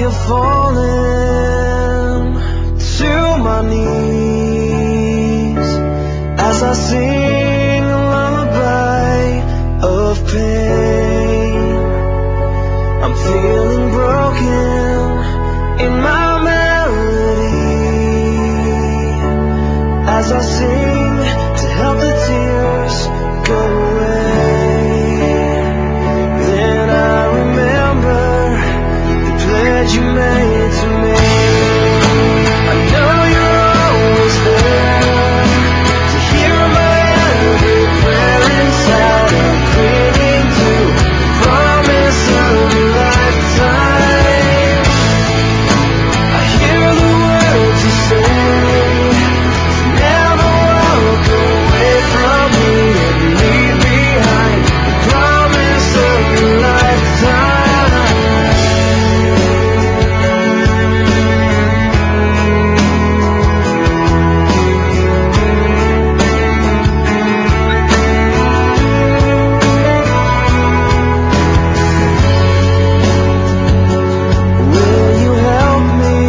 of falling to my knees as I sing a lullaby of pain. I'm feeling broken in my melody as I sing to help the tears go away. Then I remember the pledge you made to me. I know you're always there to hear my every prayer inside. I'm clinging to the promise of a lifetime. I hear the words you say, never walk away from me and leave behind the promise of a lifetime. Will you help me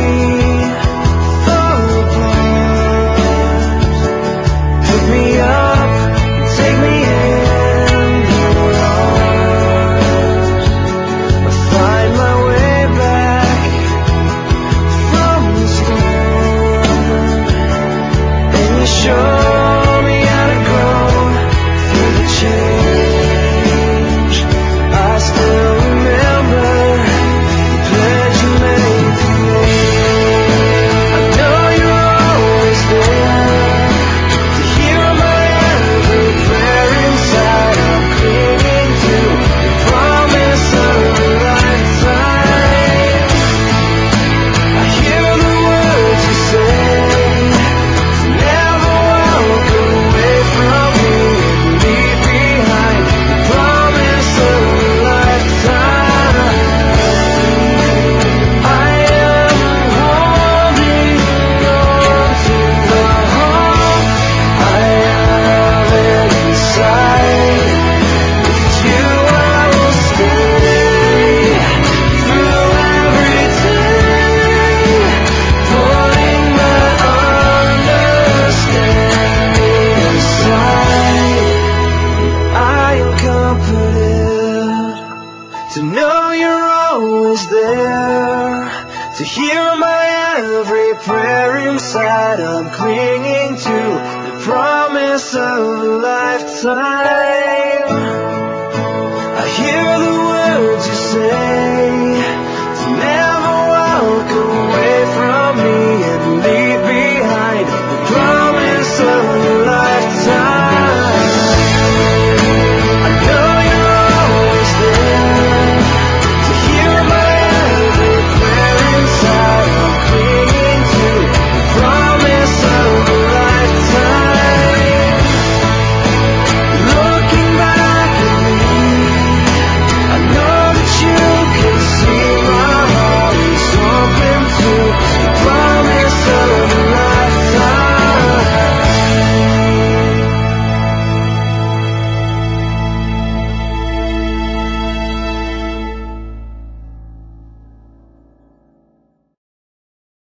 fall apart? Pick me up and take me in your arms. I find my way back from the storm, and you show me how to go through the change. I still remember the pledge you made to me. I know you're always there to hear my every prayer inside. I'm clinging to the promise of a lifetime. I hear the words you say, never walk away from me and leave behind the promise of a lifetime. I am holding on to the hope I have inside. With you I will stay through every day, putting my understanding aside. I am comforted to know you're always there to hear my every prayer inside. I'm clinging to the promise of a lifetime. I hear the